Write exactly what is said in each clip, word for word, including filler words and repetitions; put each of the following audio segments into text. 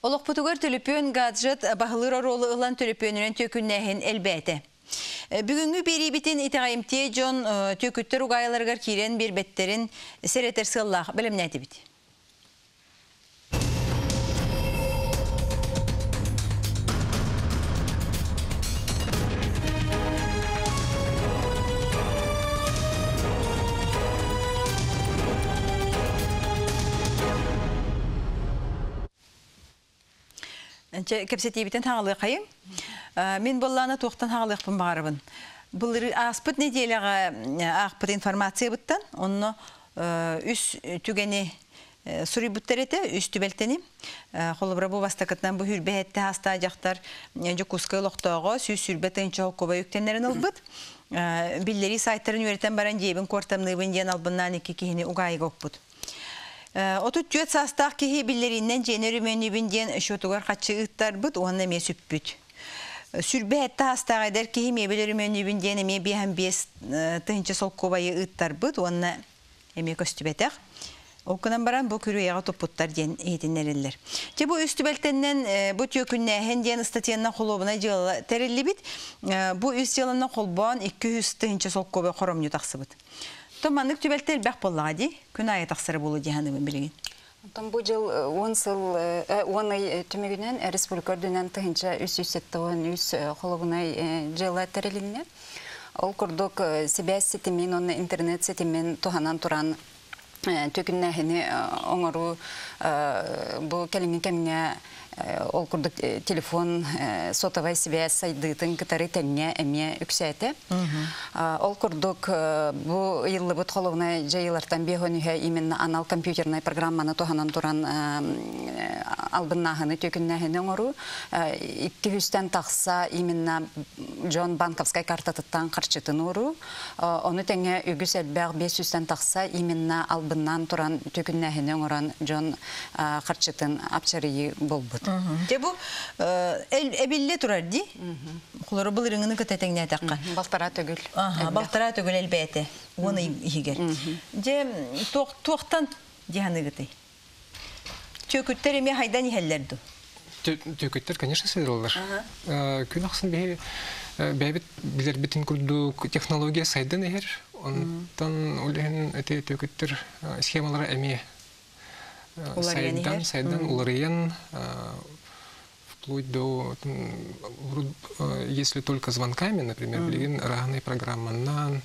Олық бұтығыр төліпен гаджет бағылыр оролы ұлан төліпенінен төкіннәхін әлбәті. Бүгінгі бері бітін итағайымте жон төкіттір ұғайларғар керен бір беттерін сәретер сыллақ білім нәті біт. Кәпсетебітен тағылығы қайым. Мен болланы тоқтан тағылықпын бағарыбын. Бұл аспыт неделіға ақпыт информация бұттан, оны үс түгені сұрый бұттар еті, үс түбелтені. Қолыбыра бұл бастақытынан бұл хүрбәетті хаста жақтар жүкусқы лоқтауға сүз сүрбәтін чоқ көбі үктенлерін албыд. Білдері сайттарын өреттен баран жебін кортамлығын ден албыннан екі кейіні ұғайығы оқпыд. Отут жөт састақ кеге білдерінен женері мөнібінден шотуғар қатшы ұттар бұд, оғанна ме сүппүд. Сүрбе әтті хастақ әдер кеге мебелері мөнібінден әме бейхен бес тұхынчы сол көбайы ұттар бұд, оғанна әме көстібетіқ. Оқынан баран бұл күрі еға топпұттар ден етінерелер. Же бұл үстібәлтеннен бұл түйекіннәхен ден статиянна қолуына жылы тәрелі біт, бұл үст жылына қолбуан екі жүз тұхынчы сол көбай қоромны тақсы бұд. Томанлык түбәлтел бәқ боллаға дей, күн айы тақсыры болу дейханымын білген. Бұл жыл он ай түмегінен республика дүнен тұхынша үс жүз сеттіғын үс қолығынай жылы тәреліне. Ол күрдік себәс сетімен, оны интернет сетімен тұханан тұран төкіннәхіні оңыру бұл кәліңі кәміне ол күрдік телефон сотовай связь сайдытын кітары тәліне әме үксәті. Ол күрдік бұл елі бұт қолығына жайылартан бейхөнüе именно анал компьютерной программаны тоғанан тұран албыннағыны төкіннәхіні оңыру. екі жүзден тақса именно Джон банковскай картатыттан қарчытын ұру. Оны тәңе үгіс әлбәғ бес жүзден тақса именно албыннан тұран төкіннәхіні оңыран Джон қарчытын апчарыйы бол бұд. Де бұл әбелі тұрар дей? Құлары бұл рыңыны күтәтәңіне әтәққа? Балтара төгіл. Балтара төгіл әлбәті. Оны егер. Де тоқтан дегені күтәй? Төкіттер еме хайдан ехәллерді? Төкіттер, конечно, сәдіролдар. Күн ақсын бәйбіт білер бітін күрді технология сайдан егер. Онтан олығын әте төкіттер схемалары әме сайдан, сайдан уларыян, вплоть до, если только звонками, например, билген рағанай программаннан,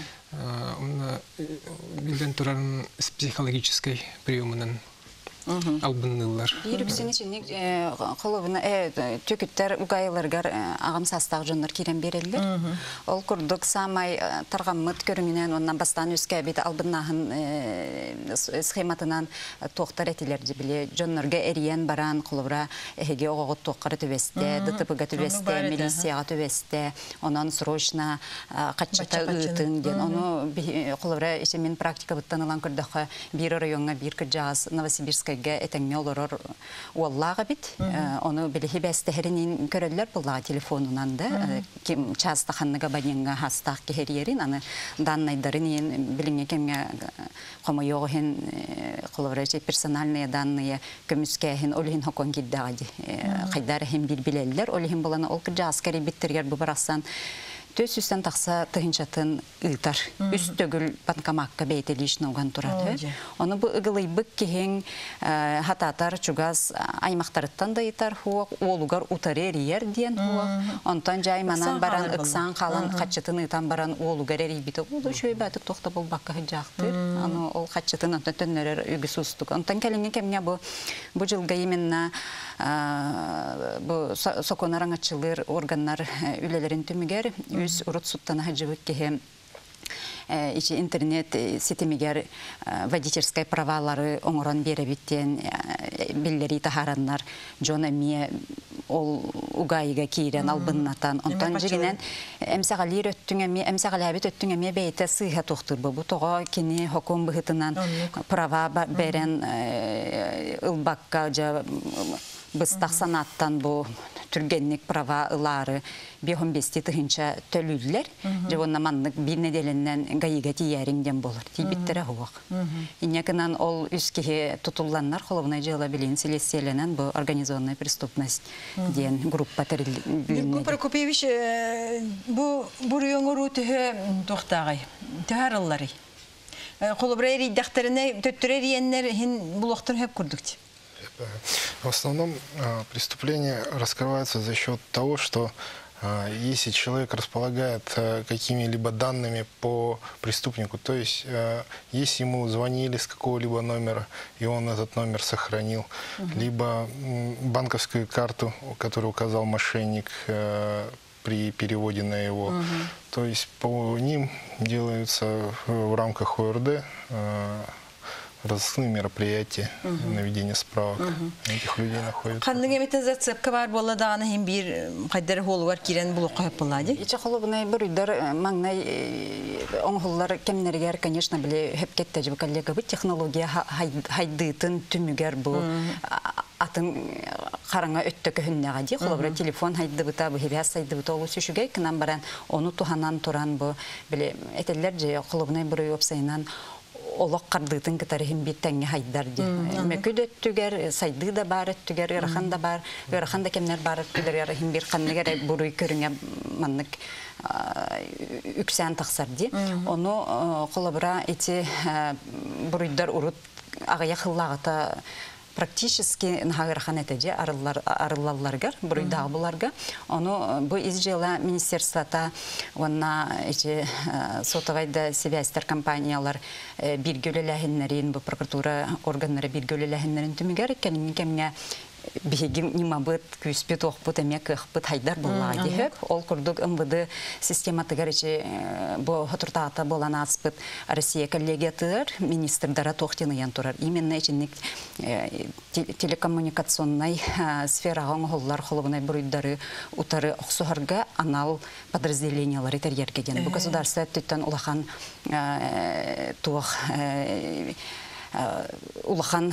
билден туран с психологической приемынан албыннылар. Еріксен ішінек қолыбына төкіттер ұғайларғар ағам састақ жонлар керен берелдер. Ол күрдік самай тарғаммыт көріңінен оннан бастан өске беті албыннағын схематынан тоқтар әтелерді біле. Жонларға әриян баран қолыбыра әге оғығыт тоққары төбесте, дытыбыға төбесте, милисияға төбесте, онан срочна қатшата ұйтын ден. Оны қолыбыра іші мен практика бұттан ұлан күрдіқі бір районға бір күрджағыз Новосибирская этәңме олорор уаллага бит. Оны билеһи бәстәһәренин көрәлләр буллага телефонунан да ким частаханныга баненга хастах кеһерерин аны данныйдарын билиңе кемгә комойогын колорачы персональные данные көмүскәһин олһин хокон киддәги кайдар һәм бил биләлләр олһин буланы ол кыҗа аскари биттергәр бу барасан төс үстен тақса тыгынчатын ыйтар. Үст төгіл банкамакка бәйтелишін оған тұрады. Оны бұл ұғылай бұк кең хататар чугаз аймақтарыттан да ыйтар хуақ, олуғар утары әрiyер дейін хуақ. Онтан жайманан баран ұқсан қалан қатшытын ыйтан баран олуғар әрей біті. Ол шөй бәтік тоқта бұл баққа жақтыр. Ол қатшытын онтан төннерер үгіс ұстық. Онтан кәліңе кәмге бұл жылға именна соконаран ачылыр органнар үлелерин түмігер үз урут суттана хаджыбык кеhe içi internet sitemiger водительская правалары оңоран беребиттен билleri таһараннар жона мие ол угайга кирен албыннатан онтан жигенен эмсагалир өттүңеме эмсагалабит өттүңеме бейте сыйга тохтур бу тога кини хокум быгытынан права берен ылбакка жа быстак санаттан бу түргенник права ылары бехон бести тыгынча төлүллер. Же онна маннык бир неделеннен гайыга тияриңден болар. Тибиттере хуак. Инекынан ол үскеге тутулланнар холовна жыла билин селеселенен бу организованная преступность ден группа терилген. Прокопьевич, бу бурuyonguru төһө тохтагай. Төһарыллары. Холобрайри дактарына төттөрөр иеннер хин булоктор хөп курдук. В основном преступления раскрываются за счет того, что если человек располагает какими-либо данными по преступнику, то есть если ему звонили с какого-либо номера, и он этот номер сохранил, либо банковскую карту, которую указал мошенник при переводе на его, то есть по ним делаются в рамках О Р Д разыскные мероприятия, наведение справок. Этих людей находят. Ханныгы метен зацепка бар болла даганы хим бир кайдар холуар кирен булукка хөп булады. Иче холубунай бүрүдөр маңнай оңхуллар кемнергер, конечно, биле хөп кетте коллега бу технология хайдытын түмүгер бу атын караңа өттөкө хүннага ди холобра телефон хайды бута бу хебяс хайды бута олу сүшүгө кынан баран ону туханан туран бу биле этеллер же холубунай бүрү опсайнан олақ қардытын кітарихин биттәңе хайдар ди. Мәкүд өттүгер, сайды да бар өттүгер, ырахан да бар, ырахан да кемнер бар өттүгер, ярахин бир қаннығер бұруй көріңе маннык үксән тақсар ди. Оны қолабыра эти бұруйдар урут ағая қыллағыта практически нахагырхан этеже арыллалларгар, буруйдағы буларга. Оны бу изжела министерствата онна эти сотовайда связьтер компаниялар биргөлеләһиннәрин, бу прокуратура органнары биргөлеләһиннәрин түмигәр икәнен кемгә бигем нимабыт күспет оқпыт эмек ықпыт хайдар булла диһеп ол курдук эм вэ дэ система тыгарычы бу хатуртата болан аспыт Россия коллегиятыр министрдара тохтыныян турар именно эчинник телекоммуникационный сферага оңголлар холобунай буруйдары утары оксуарга анал подразделениялары тергергеген бу государство төттөн улахан туох улахан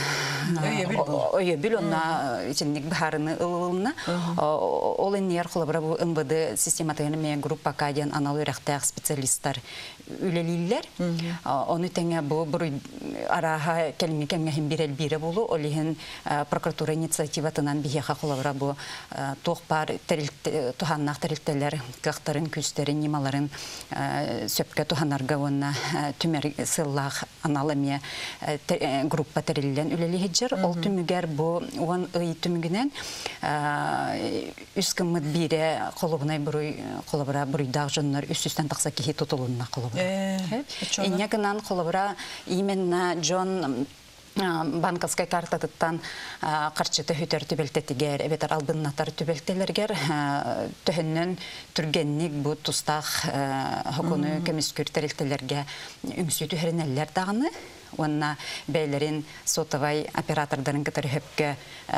өйөбүл онна ичинник бахарыны ылылына ол эннер холобра бу эм вэ дэ систематыгын мен группа каден анал үрәхтәк специалисттар үлелиллер оны теңе бу буруй араха келме кемге хим бирел бире болу олиһин прокуратура инициативатынан бихеха холобра бу тохпар терил туханнак терилтелер кактарын күстерин нималарын сөпкө туханарга онна түмер сыллах аналыме группа терилен үлели хиджер ол түмүгер бу он ый түмүгүнен үскөммөт бире колобунай буруй колобура буруйдаг жоннор үс-үстен такса кихи тутулунна колобура иннекынан колобура именно жон банковская карта тыттан карчыты хүтер түбелтетигер эбетер албыннатар түбелтелергер төһөннөн түргенник бу тустак хокуну кемискүр терилтелерге үңсү түһәренеллер дагыны онна бәйлерин сотовай оператордарын кытары хөпкө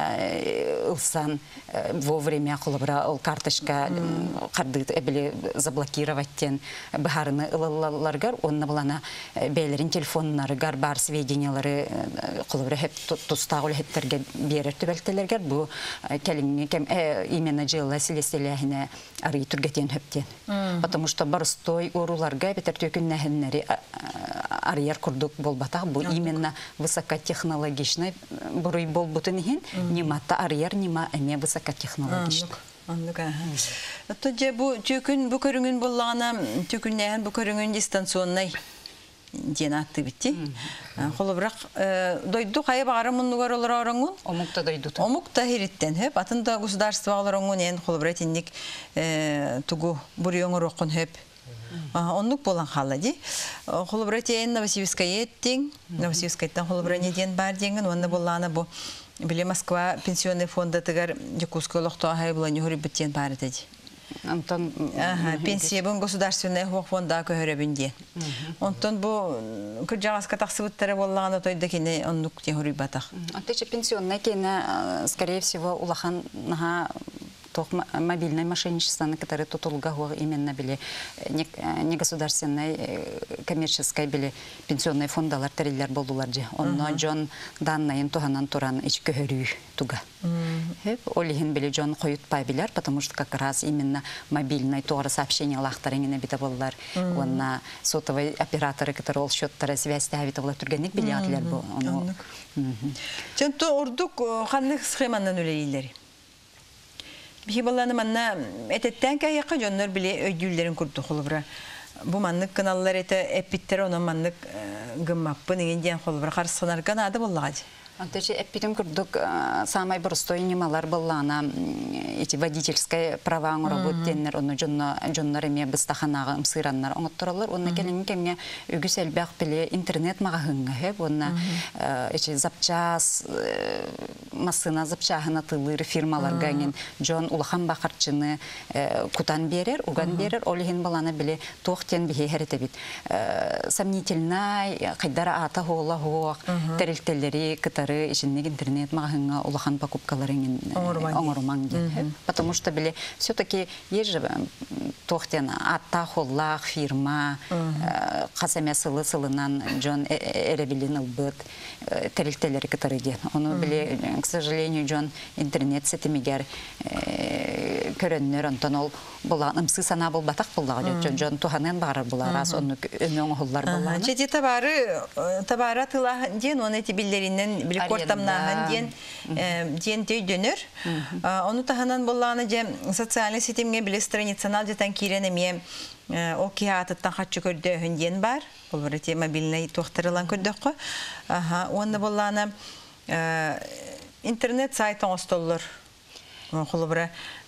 ылсан вовремя колобра ол карточка карды эбили заблокировать бахарыны ылалларгар онна булана бәйлерин телефоннарыгар бар сведениялары колобра хөп тустагыл хеттерге берер түбелтелергер бу келимне кем именно жылы селеселяхине ары түргетен хөптен потому что барстой уруларга бетер төкүннәһеннәри арыяр курдук болбата бу именно высокотехнологичный буруй болбутынхин нимата арьер нима эме высокотехнологичный. Андыга. Тоже бу төкүн бу көрүнгүн боллагана төкүннән бу көрүнгүн дистанционный денатты битти. Холобрак дойду кайы багара муннугар олар орангун. Омукта дойду. Омукта хириттен хөп атында государство оларангун ен холобратинник тугу бурuyongor окун хөп. Оннук болан халлади. Холобратиен Новосибирская еттин, Новосибирскайттан холобранеден бар денген, онны болланы бу биле Москва пенсионный фонда тыгар Якутская лохто хай булан юри биттен бар этеди. Антон пенсия бун государственный фонда көһөрөбүнде. Онтон бу кыржагаска таксыбыттары боллаган отойда кене оннук юри батак. Антече пенсионный кене скорее всего улахан наха тох мобильное мошенничество, которые тутулга именно были не государственной, коммерческой были пенсионные фондалар териллер болдулар же. Онно Джон данныйын туханан туран ичке хөрүү туга. Олихин били Джон коют пайбилер, потому что как раз именно мобильный тоғры сообщение лахтарынгene бите болдулар. Онна сотовый операторы, которые ол счеттары связь табиты болар түргенник билиатлер бу. Чөнтө ордук ханнык схемандан өлейлер. Бихибалланы манна этеттен кайякка жоннор биле өйдүллерин курдук холбура. Бу маннык каналлар эте эпиттер онон маннык гыммаппы негенден холбура карсынар канады боллагы. Антече эпидем курдук самай простой немалар боллана эти водительская права работ теннер оны жонно жоннор эме быстаханага ымсыраннар оңотторалар онна келин кемге үгүсел бак биле интернет магагынга хеп онна эти запчас машина запчахына тылыр фирмаларга ген жон улахан бакарчыны кутан берер уган берер олихин баланы биле тохтен бихе херете бит сомнительный кайдара ата хола хо терилтелери ищенник интернет магазинга улахан покупкаларын оңорман ген. Потому что били все-таки есть же тохтен атта холлах фирма касаме сылы сылынан Джон эребилин албыт терилтелери которые ген. Оно били, к сожалению, Джон интернет сетимигер көрөннөр онтон ол булан ымсы сана бол батак буллагы Джон туханен бары булар раз оны өмөң холлар булар. Чети табары табара тыла ден оны эти биллеринен били кортамнаган ден ден төйдөнөр. Оны таханан булланы же социальный сетимге били страницанал жетен киренеме о киятыттан хатчы көрдө ден бар. Бул бир эти мобильный тохтырылан көрдөккө. Аха, оны булланы интернет сайтын остоллор. Холобра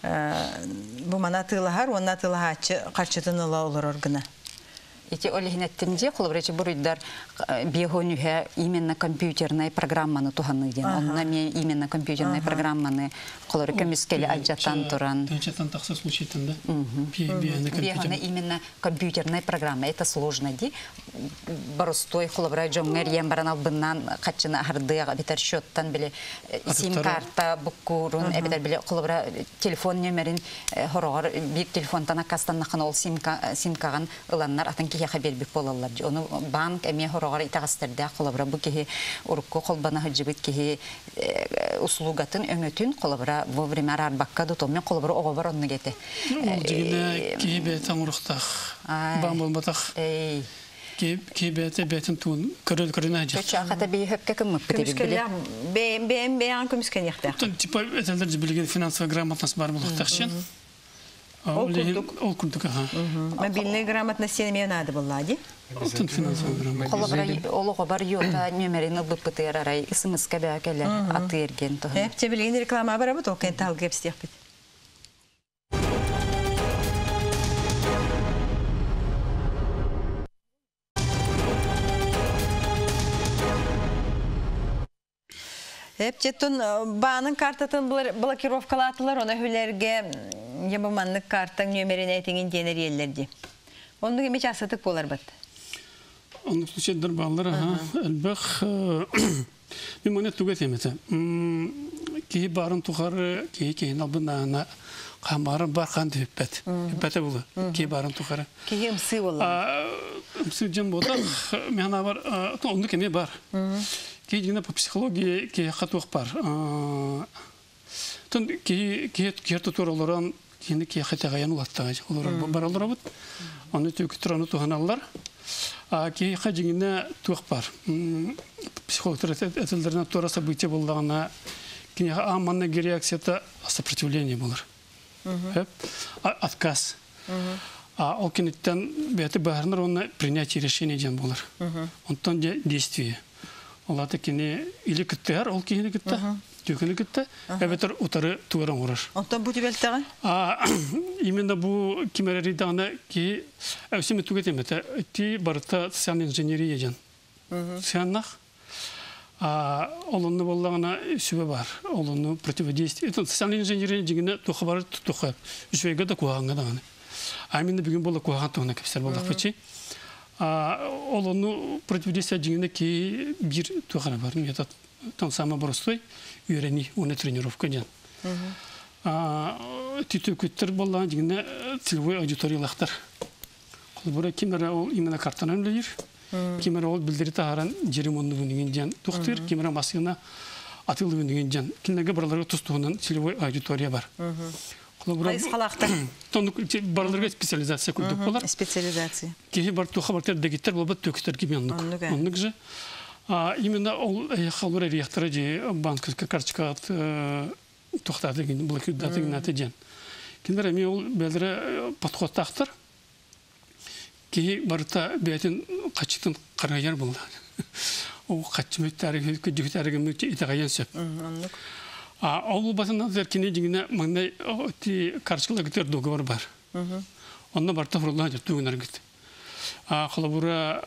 бу мана тылахар, онна тылахачы карчытыныла олор органа. Эти олихинеттимде холобрачы буруйдар биохонюхе именно компьютерная программаны туханы ден. Онна мен именно компьютерная программаны холоры көмүскеле аджатан туран. Аджатан такса случаетында. Биохона именно компьютерная программа. Это сложно ди. Баростой холобра жоңер ем баран албыннан качына ардыга битер счеттан биле сим-карта букурун эбитер биле холобра телефон номерин хорогор бир телефонтан акастан наханол сим-каган ыланнар атын кие хабер бик болалар. Оны банк эме хорогор итагастерде холобра бу кие урукко колбана хаҗыбыт кие услугатын өңөтүн холобра вовремя арбакка дотомен холобра огобор онны гете. Дигене кие бе таңурыктах бам болбатах. Эй Кебете бетин тун көрөл көрүнө жак. Көчө аката бей хөпкө кым бите биле. Бем бем бем көмүскөн якта. Типа этелдер билген финансовый грамотность бар булактакчын. Ол курдук ха. Мобильный грамотность неме надо буллади. Алтын финансовый грамотность. Колобрай олого бар йота нөмерин БПТР арай смска бакеле атырген то. Хеп тебилген реклама бар бу токен тал гепстек бит. Hep çetin bağının kartın blokировкалатылар, ona hülerge yapımanlık kartın nömerine etingen jener yerlerdi. Onu gibi çasatık bolar bat. Onun случайдар bağlar ha, elbaq bir monet tugat emete. Ki barın tuğarı ki ki nabına kamarın bar kan hüppet. Hüppete bulu. Ki barın tuğarı. Ki ımsı bolar. Ымсы жем бода, мена бар, onu kemi бар. Ki yine по психологии ki хатух бар. Тон ki ki керті тураларан yine ki хатагаян улатта. Олар бар олар бут. Оны төкүтраны туханалар. Ki хажине тух бар. Психологтар этелдерне тура событие буллагана ki аманна реакцияда сопротивление булар. Хеп отказ. А окинеттен бети баарнар оны принятие решения ден булар. Онтон действие. Олар текене или кыттар, ол кийини кытта, төкүнү кытта, эбетер утары тугаран урар. Онтон бу тибелтага? А именно бу кимерери дана ки өсүмө тугет эмете, ти барыта социальный инженерия ден. Сяннах а олонну боллагана сүбө бар. Олонну противодействие. Это социальный инженерия дегене тухы бар, тухы. Үчөйгө да куаганга даганы. А именно бүгүн боло куаган тугана кепсер болдук бичи. А олону противодействие дегене ки бир тугана бар. Это тон самый простой үйрени, оны тренировка ден. А титөкүттер болған жигине целевой аудиториялахтар. Холбура кимера ол именно картанан билер. Кимера ол билдири тааран жеремонну деген жан туктыр, кимера масына атылы деген жан. Кинеге барларга тустугунан целевой аудитория бар. Кайсы халактар? Тондук барларга специализация курдук болар. Специализация. Кеһи бар туха бартер дегиттер болбат төкүттер кибянлык. Оннук же а именно ол халура реактора же банковская карточка тухта деген блокировать деген атыжан. Киндер эми ол белдире подход тактыр. Кеһи барта бетин качытын караяр болду. О качмет тарихи күдүк тарихи мүчө итагаян сөп. Оннук. А ол басынан зеркине жигине маңдай ти карточкалар договор бар. Онда барта фурлан жертугунар гит. А халабура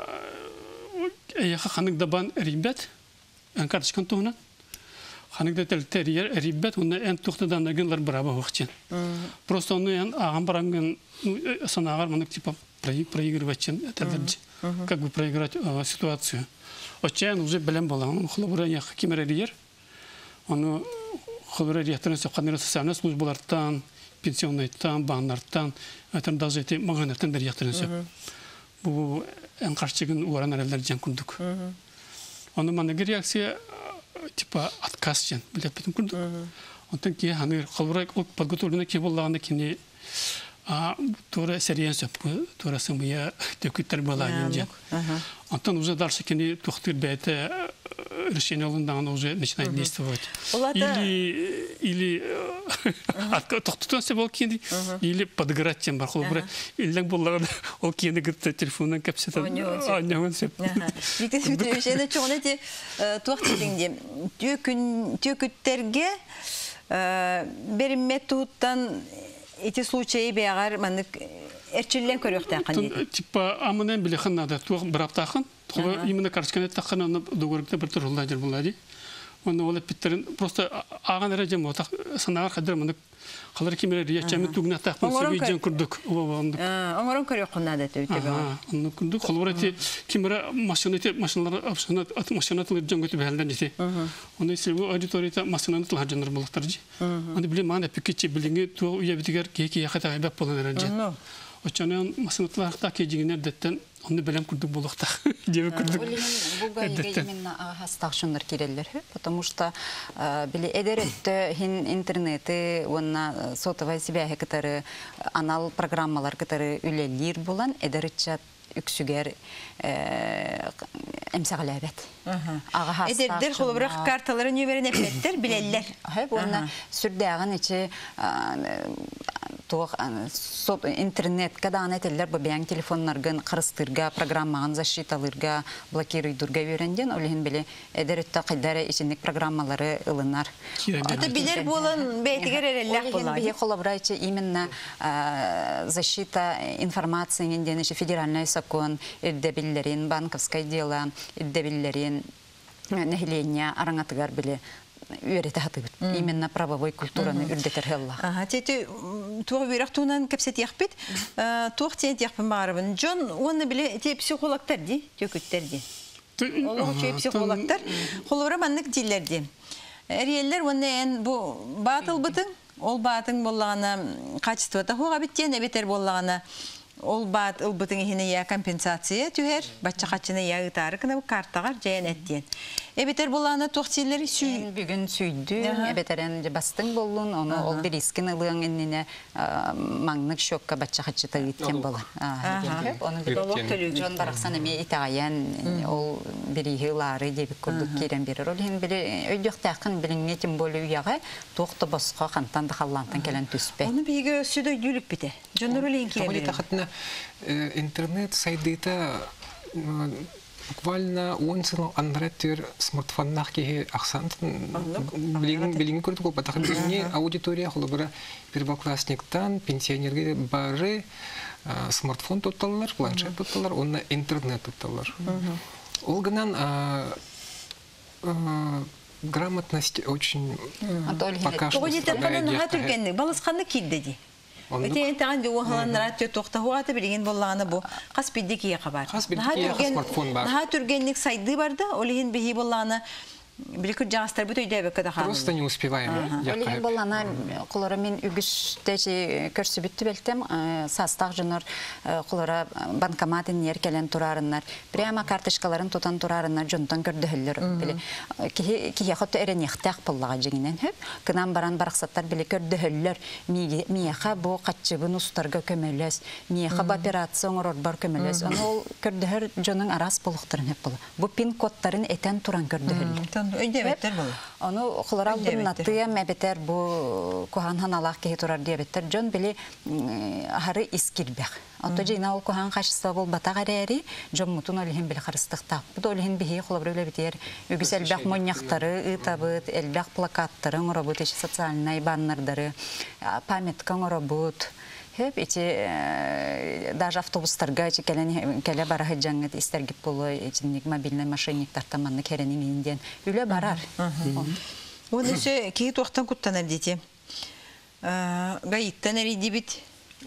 эяха ханык дабан рибет ан карточкан туна. Ханык да телтерьер рибет онда эн тухтадан дагылар браба вакчен. Просто оны эн аган баранган санагар мындык типа проигрывачен это как бы проиграть ситуацию. Очен уже белем балан халабура яха кимерелер. Оны холора реакторын сапканнары социальный службалардан, пенсионныйдан, баннардан, это даже эти магазиндардан бер реакторын сап. Бу эн карчыгын уран аралдар жан күндүк. Оны манагы реакция типа отказ жан билет битин күндүк. Онтан ки ханы холора подготовленный ки боллаганда кини а тура сериен сап, тура сымыя төкүттер балагын жан. Онтан уже дальше кини тухтыр бете решение он уже начинает действовать. Или или тохтутан се бол кенди или подгорать тем бархол или боллаган ол кенди гитте телефондан капсета аннаган сеп. Виктор Викторович, эне чоңнете тохтидиңде төкүн төкүттерге бер методтан эти случаи бегар мандык эрчиллен көрөктөн кандай. Типа аманен биле ханада тух браптахын. Именно карточканы таққан оны договорда бір тұрғылда жер болады. Оны олып біттерін просто аған әрі жем отақ санағар қадыр мұны қалар кемелер ешчәмі түгіне тақпын сөйбей жен күрдік. Оңырын көрек құнады өте баған. Оны күрдік. Қолыр әте кемері машина тылыр жен көті бәлден жете. Оны селгі аудиторията машинаны тылғар жаныр болықтар жи. Оны біле маған әпікетші біліңе туға үйе бітігер кейке яқата ғайбәп болын әрі жен. Очанын машина тылғарықта кейжігінер дәттен оны белем күрдүк болукта. Жебе күрдүк. Бугайга именно хастакшындар киреллер, потому что биле эдеретте хин интернеты, онна сотовая связь, которые анал программалар, которые үлелир булан, эдеретчат үксүгер эмсагалабет. Эдердер холобрак карталары нөмерин эпеттер билеллер. Онна сүрдәгән иче интернет кадан этеллер бабян телефоннаргын кырыстырга, программагын защиталырга, блокируйдурга үйрәнден, олehen биле эдеретте кайдары ичинник программалары ылынар. Это билер болан бейтигер эреллек булар. Олehen биле холобрачы именно защита информации инден федеральный закон, ирдебиллерин, банковское дело, ирдебиллерин, нахиление, араңатыгар биле үйрәтә хатыбыт. Именно правовой культураны үрдетер хелла. Ага, тети туга бирак тунан кепсет яхпит. Туг тен яхпын барыбын. Жон оны биле те психологтар ди, төкүттер ди. Олог чөй психологтар, холора маннык дилер ди. Эриеллер оны эн бу батыл бытың, ол батың боллагана качествода хуга биттен эбетер боллагана ол бат ыл бытың хине я компенсация түһер, бачча качына я ытары кына картагар жайын эттен. Эбетер боланы тохтилери сүй бүгүн сүйдү, эбетерен бастың болун, оны ол бир искин ылыгын энне маңнык шокка бачча качыта кеткен болу. Оны бир жон бараксан эме итагаян ол бирихилары деп көрдүк керен берер. Ол хин бир өйдөктакын билиңне тим болу уяга тохто боско кантан да халлантан келен түспе. Оны биге сүдө жүлүк бите. Жонор элен кирен. Интернет сайдыта буквально он сыл андретер смартфоннах ки аксант билин билин көрдүк о батак билине аудитория холобра первоклассниктан пенсионерге бары смартфон тотталар, планшет тотталар, онна интернет тотталар. Ол гынан грамотность очень пока что. Тоги телефонун хатыргенник балысканны кидди. Өте таган жоо халаннар атты токтогуаты билген боллаганы бу кас биддики кабар. Смартфон бар. Ха түргенник сайды барда, олеген бихи боллаганы Биликүр жаңастар бут өйдә бек када Просто не успеваем. Олеген болана кулара мен үгүстәчи көрсүбүттү белтем састак жонор кулара банкоматын еркелен турарыннар. Прямо карточкаларын тутан турарыннар жонтон көрдөһөллөр били. Ки ки хатта эренехтак буллага жигинен хөп. Кынан баран бараксаттар били көрдөһөллөр. Мияха бу катчыбын устарга көмөлөс. Мияха операция оңорор бар көмөлөс. Аны көрдөһөр жонун арас булуктарын хөп була. Бу пин кодтарын этен туран көрдөһөллөр. Өйдәбеттер бул. Аны холарал буннатыя мәбетер бу кохан ханалак ке турар диябеттер жон били хары искирбек. Ото жина ол кохан кашыста бол батагари жон мутун олихин били харыстыкта. Бу олихин бихи холабрылы битер. Үгүсел бак моньяктары, ытабыт, элбак плакаттары, работа социальный баннерлары, памятка работ. Hep içi даже автобустарга келен келе бара хыжаңыт истергип болу içinlik мобильный мошенниктар таманны керенин инден үле барар. Оны ше ки токтан куттанар дите. Гаиттан эриди бит.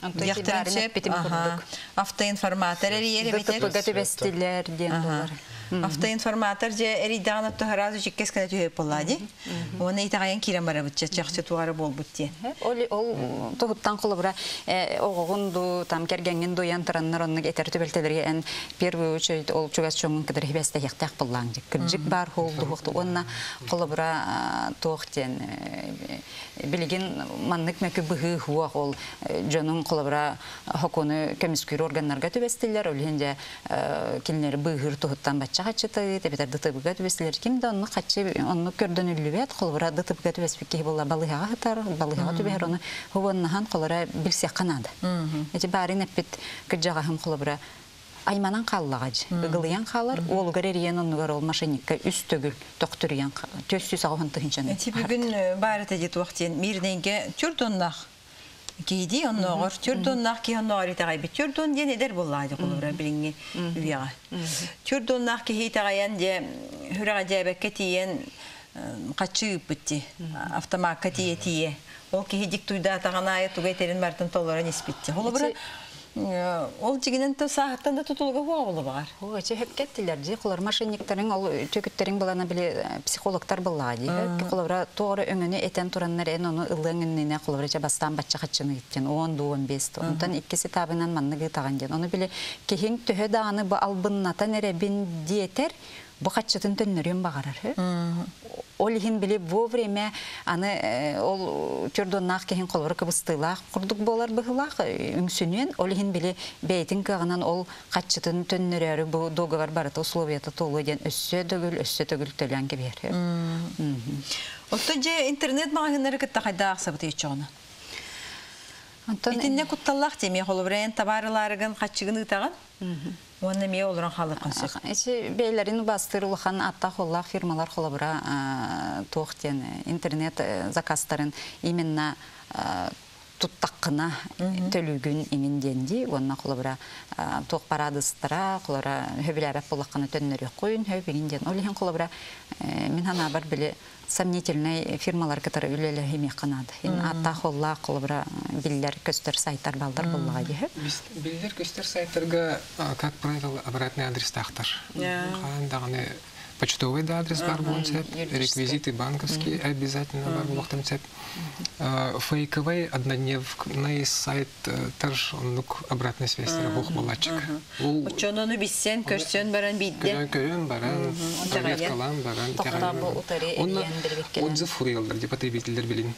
Автоинформатор эриере битер. Гатебестилер ден болар. Автоинформатор же эридаган тогаразы чеккескене төйөп боллади. Оны итаган кирен бара бутча чакчы тугары болбутти. Ол ол тогуттан кулыбра огогунду там кергенген доян тараннар онны этер төбөлтелерге эн первую очередь ол чугас чоңун кыдыр хебесте яктак буллаң жик. Кыржык бар холду хокты онна кулыбра тохтен билген маннык мәкү быгы хуа ол жонун кулыбра хокуны комиссар органнарга төбестилер өленде кинлер быгыр тогуттан бача хачыты тебетер дытыбыга төбестилер кимде онны хачы онны көрдөн үлүбет кулыбра дытыбыга төбеспекке болла балыга хатар балыга төбер оны хубаннахан кулыбра билсе канады. Эти барын эппит кыжага хам кулыбра Айманан қаллагаж. Ыгылыян қалар, ол гөререн онугар ол мошенникка үс төгүл токтурян төссүз агынты хинчаны. Эти бүгүн бары тедит вактен мирненге чурдоннах кийди онногор чурдоннах ки онногор итагай бит чурдон ден эдер буллайды кулура билинги үйяга. Чурдоннах ки хитагаян де хүрага жабекке тиен качып битти. Автоматка тиетие. Ол ки хидик туйда тагана тугайтерин мартын толора неспитти. Холобра ол жигинен то сааттан да тутулга хуа бар. О, эти хеп кеттилер ди, кулар мошенниктерин ол төкүттерин балана биле психологтар буллади. Кулара тооры өңөнө этен тураннар эн ону ылыңынына кулара бастан бачча хатчыны иттен он он беш. Онтан иккиси табынан манныгы таган ден. Ону биле кехин төһө дааны бу албыннатан эребин диетер бу хатчытын төннөрүн багарар. Олихин биле вовремя аны ол чурдоннах кехин колбор кыбыстылак курдук болар быгылак үңсүнүн олихин биле бейтин кагынан ол катчытын төннөрөрү бу договор барыта условията толу ден өссө дөгүл өссө төгүл төлөн кебер. Отто же интернет магазиндер кытта кайда аксабыт ичоны. Итинне кутталлах теме холбрен табарларыгын катчыгын ытаган. Оны ме олоран халыкын сөк. Эти бейлерин бастырылган атта холлах фирмалар холобра токтен интернет заказтарын именно туттаккына төлүгүн иминденди. Онна холобра ток парадыстыра, холора хөбүләбәп булакканы төннөрү коюн хөбүгинден. Олихин холобра мен хана бар биле сомнительный фирмалар которые үлеле химия канады. Ин атта холла холобра биллер көстөр сайттар балдар буллага ди. Биллер көстөр сайттарга как правило обратный адрес тахтар. Хандагы почтовый адрес бар болса, реквизиты банковские обязательно бар булактым цеп. Фейковый однодневный сайт таш онлук обратная связь рабох балачык. Учонону биссен көрсөн баран бидде. Көрөн баран, совет калам баран. Токтабы утары эриен бербекке. Отзыв урелдар деп потребителдер билин.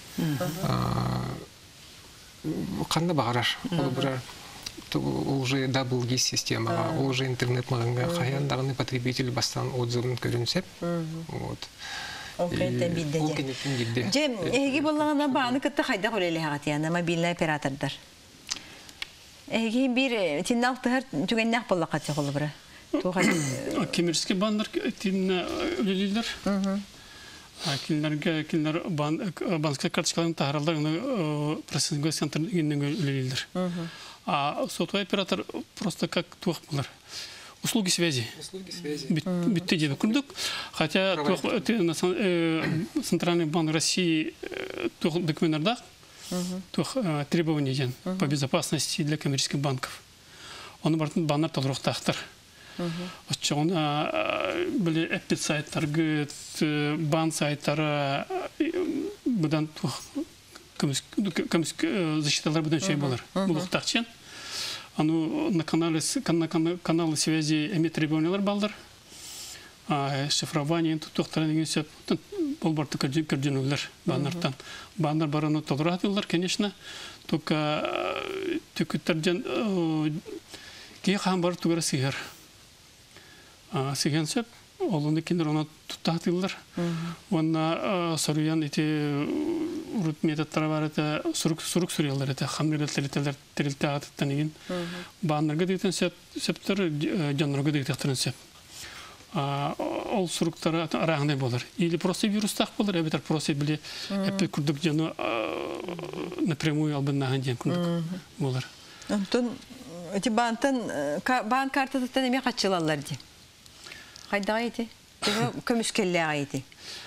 Кандай багараш? Ол бир уже дабл гис система, уже интернет магазинга хаяндагы потребитель бастан отзывын көрүнсөп. Вот. Окейтен бидде. Же эги боллагана бааны кытта кайда колеле хагатяна мобильный оператордар. Эги бир тинналтыр түгеннак боллакачы колбура. Коммерческий бандар тин үлелилер. Кинлерге кинлер банковская карточкаларын тааралдар процессинг центр иннен үлелилер. А сотовый оператор просто как тух булар. Услуги связи. Услуги связи. Битте деп күрдүк. Хотя Центральный банк России тух документарда тух требования по безопасности для коммерческих банков. Он бартын баннар толрук тахтар. Очоңна биле эппит сайттаргы, бан сайттары будан көмүс защиталар будан şey болар. Булуктакчан. Ану на канале каналы связи эми требованиялар балдар. Шифрование туттуктар деген сөп болборты көрдүнүлөр баннартан. Бандар бараны толуратылар, конечно. Только түкүттерден ки хан бар тугара сигер. А сиген сөп олуны киндер оны туттатылар. Онна соруян ити урут методтары бар это сурук сурук сурялар это хаммерлерлер терилте атыттан еген. Баннарга дейтен сөп сөптөр жанрга дейтен сөп. Ол суруктары арағындай болар. Или просто вирустақ болар, әбетер просто біле әппе күрдік жаны напрямую албыннаған ден күрдік болар. Онтон, өте бан картадықтан еме қатшылалар де? Қайдаға еді? Көміскелі айды?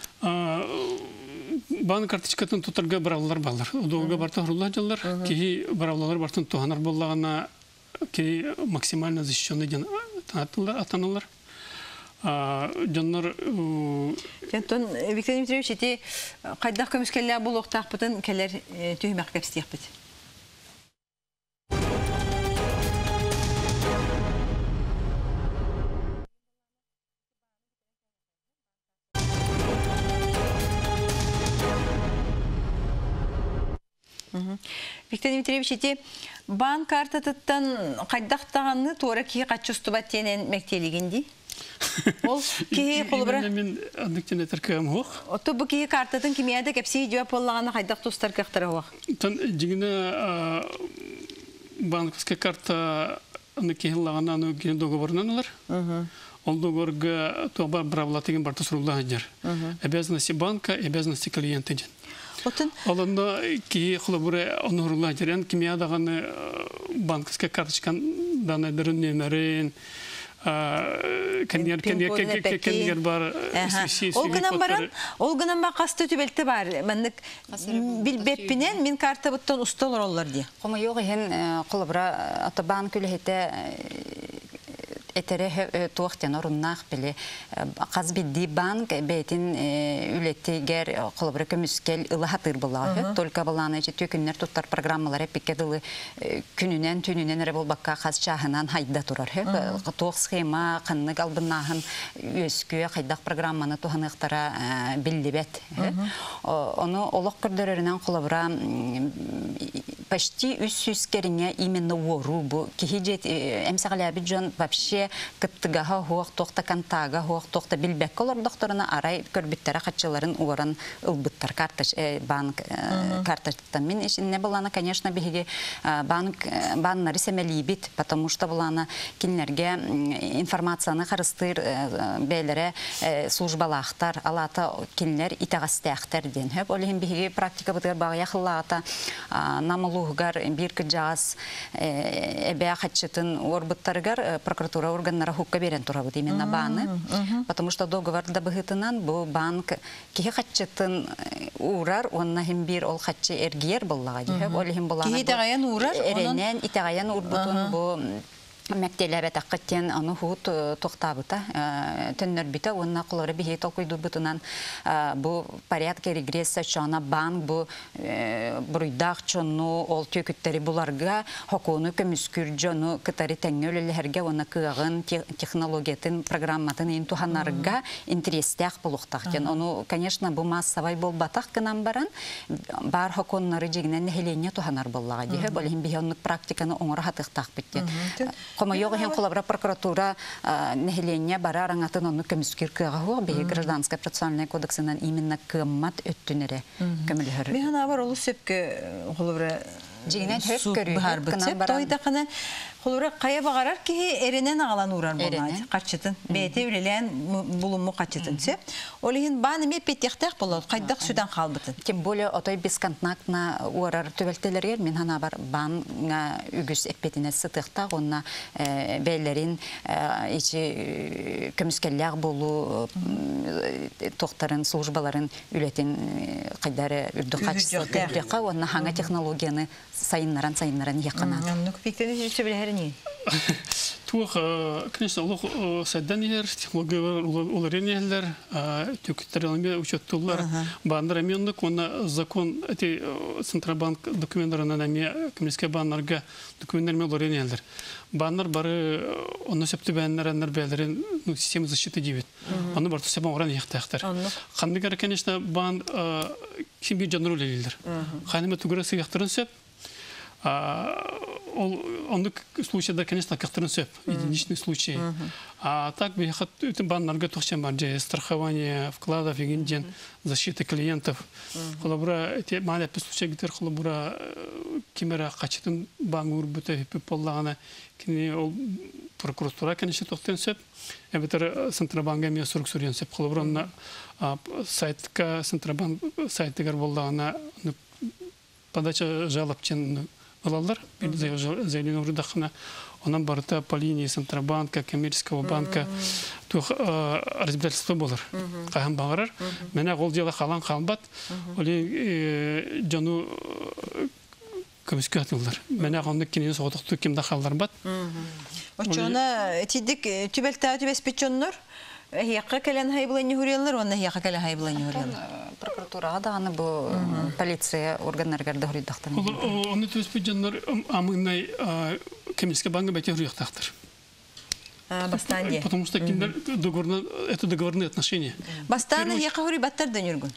Бан карточкатын тұтарға баралар балар. Одуға барта ғырулар жалар, кей баралар бартын туғанар болағына кей максимально защищенный ден атаналар. Жаннар... Жантон, Виктор Дмитриевич, эти қайдақ көміскелі бұл оқтақ бұтын кәлер түйімек кәпістек бұд? Виктор Дмитриевич, эти бан картатыттан қайдақтағаны туара кей қатшысты бәттенен мәктелігенде? Ол кей қолыбыра? Мен андықтен әтір көм оқ. Отто бұл кей картатын кемияда кәпсей жауап олағаны қайдақ достар қақтыра оқ? Тан жігіні банковская карта кейілағаны аны кейін договорынан олар. Ол договорға туаба бравлатыген барты сұрулға жер. Обязанности банка, обязанности клиента жен. Олында кей қолыбыра оны ұрулға жерен кемиядағаны банковская карточкан данайдырын нөмерін, кәнер кәнер бар. Ол гынан ба қасты төбелті бар. Білбеппінен мен карта бұттан ұсталыр олар де. Қома yok ehen қолыбыра аты банк үліхеті этере туохтен оруннах биле казбидди банк бетин үлеттигер колобра көмүскел ылахатыр булаа только баланы же төкүннөр туттар программалар эпикедылы күнүнөн түнүнөн эре болбакка каз чахынан хайда турар туох схема канны галбыннахын өскө кайдак программаны туханыктара биллибет оны олок көрдөрөрүнөн колобра почти үч жүз кериңе именно вору бу кихижет эмсагалаби жон вообще кыттыгаха хуак токта кантага хуак токта билбек колор докторуна арай көрбүттөрө катчыларын уоран ылбыттар картач банк картачтан мен не булана конечно биги банк баннары семелибит потому что булана кинлерге информацияны карыстыр белере службалахтар алата кинлер итагастактар ден хеп олин биги практика бутер багя хыллата намалугар бир кыжас эбе хатчытын орбуттаргар прокуратура органнары хукка берен турабыт именно баны, потому что договорда быгытынан бу банк кихи хатчытын урар, онна хим бир ол хатчы эргиер боллага дихеп, ол хим боллана эренен итагаян урбутун бу мәктеләбәт ақыттен аны хуут тоқтабыта, төннөр біті, онына құлары бейі толқойды бұтынан бұл порядка регресса чона банк бұл бұруйдақ чону ол төкіттері бұларға хокуыны көміскүр жону кытары тәңнөлілерге оны кығын технологиятын программатын ең туханарға интерестяқ бұлықтақтен. Оны, конечно, бұл массавай бол батақ кынан баран, бар хокуынлары жегінен нәхелене туханар боллаға дейі, бұл ең бейонлық практиканы оңыр хатықтақ біттен. Кома йога хен коллабора прокуратура нехеления бара рангатын onu көмүскер кыгы бе гражданская процессуальный кодексынан именно кыммат өттүнере көмүлөр. Мен ана бар олу сөпкө коллабора жигинен хеп көрүп кана бар. Тойда кана коллабора кая багарар ки эренен алан урар болмайды. Качытын бете үлелен булуму качытын сөп. Олин баны ме петтехтак болот. Кайдак судан калбытын. Тем более отой бесконтактна урар төбелтелерге мен ана бар банга үгүс эппетине сытыкта онна бейлерин ичи көмүскелләр болу токтарын службаларын үлетин кайдары үрдү качысы онна ханга технологияны сайыннаран сайыннаран якынан. Ну, Виктор Ильич, что вы говорите? Тух, конечно, лох сайданилер, технологиялар, уларенелер, тюктерелме учеттулар, бандараменник, он закон эти Центробанк документларына нами коммерческий баннарга документлармен уларенелер. Баннар бары оны сөпті бәннәрәннәр бәлерин система защиты дивит. Оны бар төсәбен оран яхтахтар. Хандыгар, конечно, бан кимби жанру лелилер. Ханыма тугра сыяхтырын сөп. Он случай, конечно, как-то единичный случай. А так бы это баннарга тухчан барджи, страхование вкладов, егинден, защиты клиентов. Холобра эти маленькие случаи, где холобра кимера качетен бангур буте пиполлана, кини прокуратура, конечно, тухтен сеп. Это Центробанка мне сорок сурьян сеп. Холобра на сайтка Центробанк сайты гарболлана подача жалобчен. Алалар, заявление урдахна, он барта по линии Центробанка, коммерческого банка, тух разбирательство болар. Кахам багарар, меня гол дела халан халбат, оли жану коммерческатылар. Меня гонны кинес отохту кимда халлар бат. Очона тидик тюбелта тюбеспечоннор. Хияққа кәлен хайбылайны хүрелер, онна хияққа кәлен хайбылайны хүрелер. Прокуратура да аны бу полиция органнарга да хүридактан. Оны төспеҗәннәр амыннай коммерческий банк бәте хүридактыр. Бастан. Потому что киндер договорны это договорные отношения. Бастан хияққа хүрибаттар да нүргүн.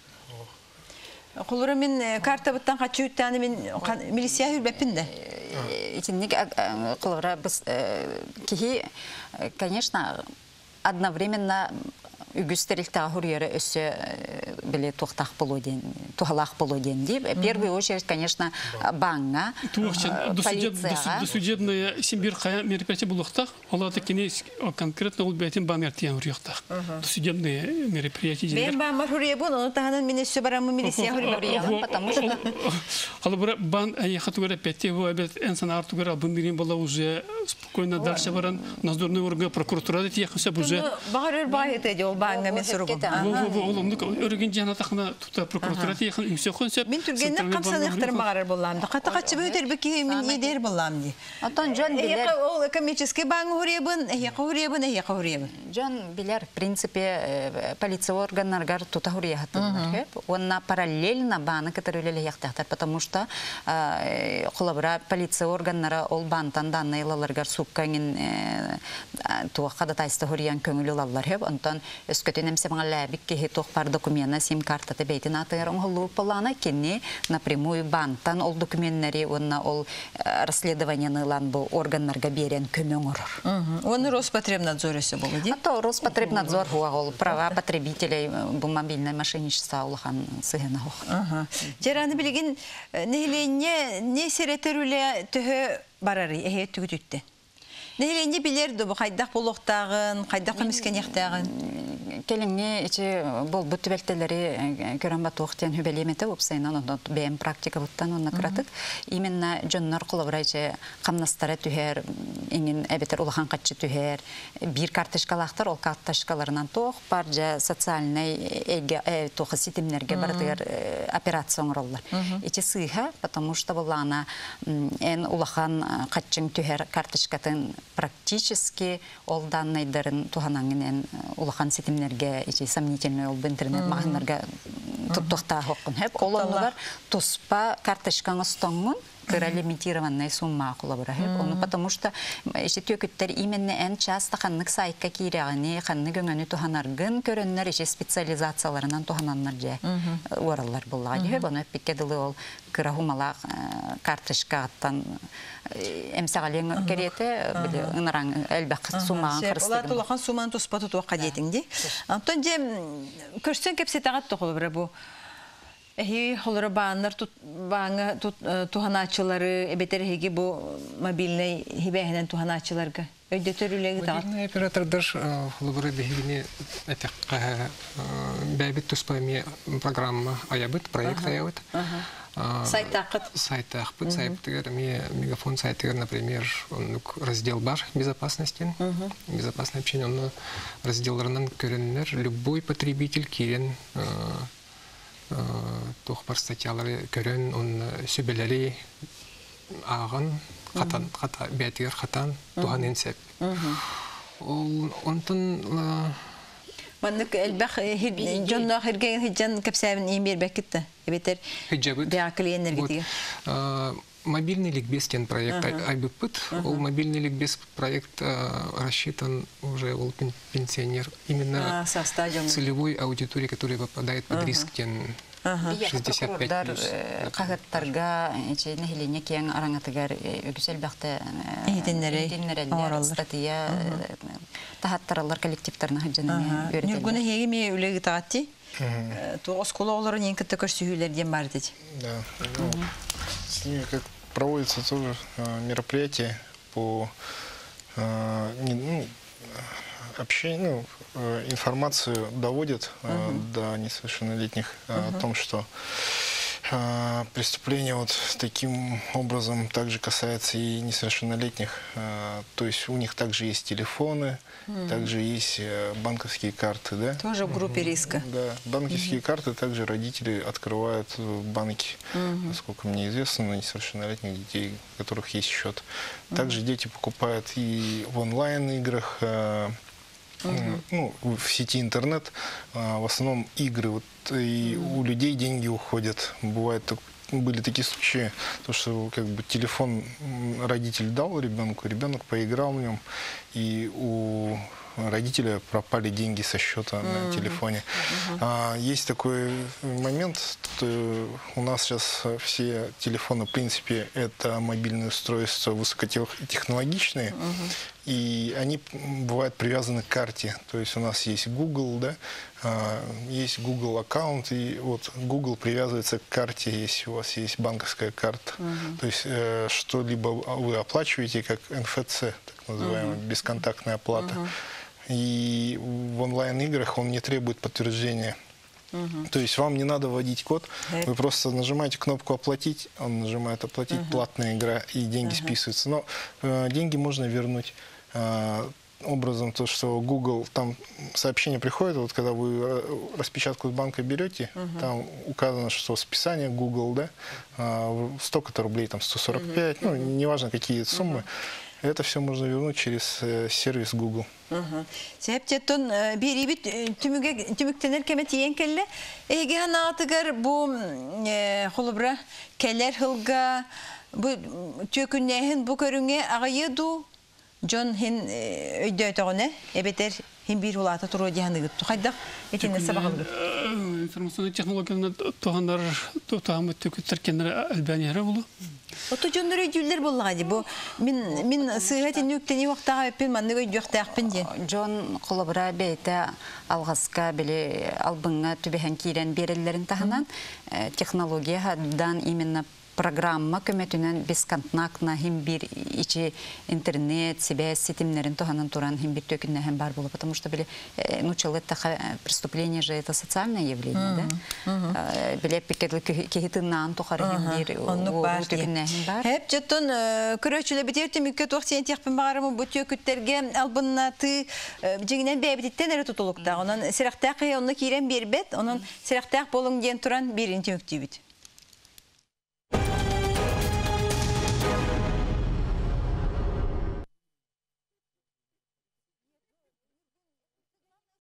Кулура мен карта буттан качу таны мен милиция хүрбәппин дә. Итинник кулура без кихи, конечно, одновременно үгістерілтіға хүрері өсі біле тоқтақ болу ден, тухалақ болу ден деп. В первую очередь, конечно, банга, полицияға. Досудебная симбир мероприятие болуқтақ, олады кене конкретно ол бәйтін бан әртиян үріқтақ. Досудебные мероприятия. Мен бан бар хүрие бұл, оны тағанын мен өсі барамы милиция хүрие. Потому что... Алы бан әйеқа түгәрі пәтте, ол әбет әнсан ар түгәрі албын берен бала уже спокойно дальше баран, надзорный орган прокуратурада тияқынса уже... Бағарыр бай етеді, ол банга мен сұрығын. Ол омдық өрген жана тақына тұта прокуратура тияқын үңсе қонсеп... Мен түргенді қамсан ұқтырым бағарыр боламды. Қата қатшы бөйтер бөкі мен едер боламды. Отон жон билер... Ол экономический банга хүребін, әйеқа хүребін, әйеқа хүребін. Жон билер, в принципе, полиция органнаргар тута хүрияхаттылар. Онна параллельно баны кітірілі яқтақтар, потому что қолабыра полиция органнара ол бантан данныйлаларгар суккаңын туаққада тайсты хүриян көңілі лалар. Онтан өскөтін әмсемің ләбік кехе тоқпар документна сим-картаты бейтін атығырың ғылу полана кенне напрямую бантан ол документнері онна ол расследованияны лан бұл органнарға берен көмең ұрыр. Оны Роспотребнадзор өсі болу, де? Ато Роспотребнадзор хуа ол права потребителей бұл мобильное мошенничество олыған сығына хуа. Жераны білген нехіленне не серетеруле түхі барары, әйе түгітітті? Нехіленне білерді бұл қайдақ болуқтағын, қайдақ көміскен яқтағын? Келіңе ечі бұл бұтты бәлтелері көрін бат оқтен хүбелеметі өпсайынан бәйім практика бұттан онна кіратық. Именно жоннар құлыбыра ечі қамнастары түхер, еңін әбетер ұлыған қатшы түхер, бір картышқалақтар, ол картышқаларынан тоқ бар жа социальный тоқы сетімлерге бардығыр операция оңыралар. Ечі сыйға, потому что бұл ана ән ұлыған қатшың түхер картышқатын практически ол данныйдарын туғанаңын ұлыған сетімлерге ичи сомнительный ол интернет магазиндарга тоқтоқта хоққын хеп олонлар туспа карточкаңа стоңмун кыра лимитированная сумма кулабыра хеп оны потому что ичи төкүттер именно эн часто ханнык сайтка кирягыны ханны гөңөнү туханаргын көрөннөр ичи специализацияларынан тухананнар же ораллар буллагы хеп оны пиккедилы ол кыра хумала карточкаттан эмсагален керете биле ынаран элбак суммаан кырыстыгын. Олар тулахан суммаан туспаты туакка детиңди. Антон же көрсөң кепсетагат тохолбура бу. Эхи холора бааннар бааңа туханачылары эбетереги бу мобильный хибехенен туханачыларга өйдөтөрүлеги тагат. Мобильный оператордар холора бехигине этекка бәбит туспами программа аябыт проект аябыт. Сайт-тақыт. Сайт-тақыт. Сайт-тақыт. Мегафон сайт-тақыт, например, раздел бар безопасности, безопасное общение, он разделарынан көрінер, любой потребитель керен тоқ бар статьялары көрін, он сөбелері ағын хатан хата бәтигер хатан туган инсеп. Ол онтон Маннык элбах жонно хирген хиджан кепсәбен имер бәкитте. Бетер хиджабыт. Бәкли энергетика. Мобильный ликбез тен проект айбыппыт. Ол мобильный ликбез проект рассчитан уже ол пенсионер. Именно целевой аудитории, которая попадает под риск тен шестьдесят пять плюс. Кагаттарга нехилене кең араңатыгар өгүсел бакта идиннере статья тахаттаралар коллективтарына хаҗаны өйрәтәләр. Нургуна хегеме үлеге таатти. Тугыз кололары нен китте көрсүйләрдән бар ди. Да. С ними как проводится тоже мероприятие по ну, общению, ну, информацию доводят uh-huh. до несовершеннолетних uh-huh. о том, что э, преступление вот таким образом также касается и несовершеннолетних. Э, то есть у них также есть телефоны, uh-huh. также есть банковские карты, да? Тоже в группе риска. Да, банковские uh-huh. карты также родители открывают в банке, uh-huh. насколько мне известно, на несовершеннолетних детей, у которых есть счет. Также uh-huh. дети покупают и в онлайн-играх. Э, Uh-huh. Ну, в сети интернет в основном игры, вот, и uh-huh. у людей деньги уходят. Бывает, были такие случаи, то, что как бы телефон родитель дал ребенку, ребенок поиграл в нем, и у родителя пропали деньги со счета uh-huh. на телефоне. Uh-huh. А, есть такой момент, что у нас сейчас все телефоны, в принципе, это мобильные устройства высокотехнологичные, uh-huh. и они бывают привязаны к карте. То есть у нас есть Google, да, а, есть Google аккаунт, и вот Google привязывается к карте, если у вас есть банковская карта. Uh-huh. То есть э, что-либо вы оплачиваете как эн эф цэ, так называемая uh-huh. бесконтактная оплата. Uh-huh. И в онлайн-играх он не требует подтверждения. Uh-huh. То есть вам не надо вводить код, вы просто нажимаете кнопку «Оплатить», он нажимает «Оплатить», uh-huh. платная игра, и деньги uh-huh. списываются. Но э, деньги можно вернуть э, образом, то, что Google, там сообщение приходит, вот когда вы распечатку с банка берете, uh-huh. там указано, что списание Google, да, э, столько-то рублей, там сто сорок пять, uh-huh. ну, неважно какие суммы. Uh-huh. Это все можно вернуть через э, сервис Google. Сәптеттон берибит түмүктенер кеме тиен келле. Эге ханатыгар бу холобра келер хылга бу төкүннәһин бу көрүнгө агайду Джон хин өйдөтөгөнө эбетер хин бир улата туру дияныгы тухайда этине сабагылды. Информационный технологияны тогандар тотамы төкүттер кендер Албания болу. Ото жоннор өйдүлөр боллагы бу мен мен сыгат нүктени вактага өппен манны өйдөктәкпин ди. Джон колобра бейте алгаска биле албыңга түбеһен кирен береллерин таханан технологиядан именно программа көмөтүнөн бесконтактна хим бир ичи интернет себе сетимнерин тоханан туран хим бир төкүннәһен бар болу, потому что биле ну человек преступление же это социальное явление, да. Биле пикетле кехитиннан тохары хим бир төкүннәһен бар. Хеп жеттон көрөчүлө битертим мөкөт вакытын тихпен барымы бу төкүттерге албыннаты жигинен бебиттен эре тутулукта. Онан сирактак онны кирен бербет, онан сирактак болуң ден туран биринчи мөктүбүт.